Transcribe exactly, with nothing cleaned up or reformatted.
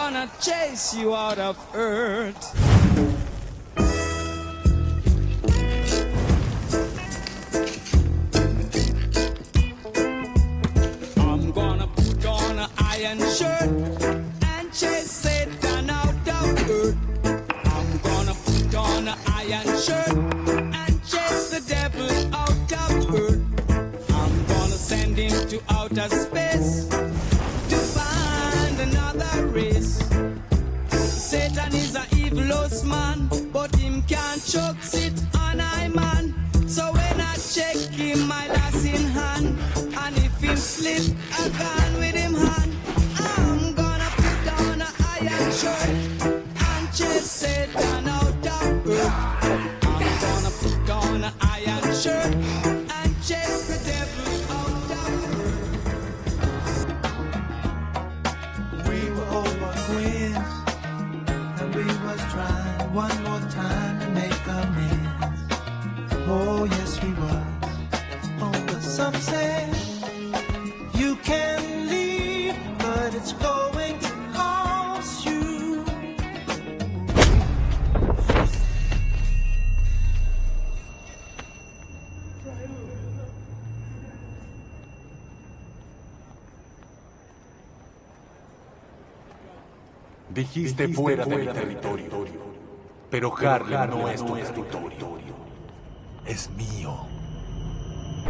gonna chase you out of earth. I'm gonna put on an iron shirt and chase Satan out of earth. I'm gonna put on an iron shirt and chase the devil out of earth. I'm gonna send him to outer space to find another race. Satan is a evilous man, but him can't choke sit on I man. So when I check him, my lass in hand, and if him slip, I gone with him hand. I'm gonna put on an iron shirt and chase Satan out of earth. I'm gonna put on an iron shirt and chase the devil out of earth. We were over queens, and we was trying one more time to make amends. Oh yes we was. Oh, but some say you can leave, but it's going to cost you. Dijiste fuera de mi territorio, pero Harlem no es tu territorio, es mío.